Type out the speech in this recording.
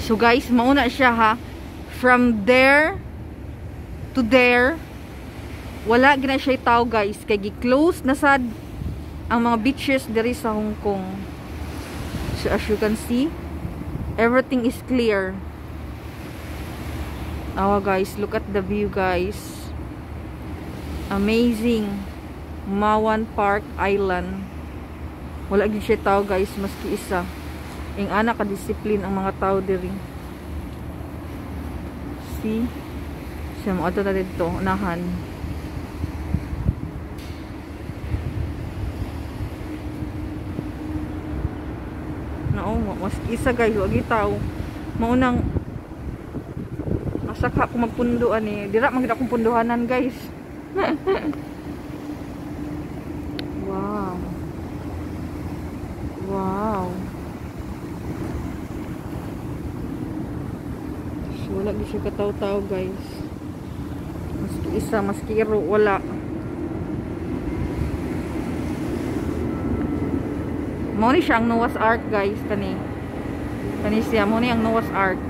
So guys, mauna siya ha. From there to there, wala gina siya tao guys. Kaya gi-close na sad ang mga beaches diri sa Hong Kong. So as you can see, everything is clear. Oh guys, look at the view guys. Amazing. Mawan Park Island. Wala gid siya tao guys, maski isa. Ing ana ka disiplin ang mga tao diri. See? Siya mo ato na dito, unahan. No, maski isa guys, wag itaw. Maunang asaka ko magpunduan eh. Dira man gid akong punduhanan guys. Wow. Wow. So, wala di siya kataw-taw guys. Maski isa, maski iro, wala. Mo ni siya ang Noah's Ark guys, kani siya, mo ni ang Noah's Ark.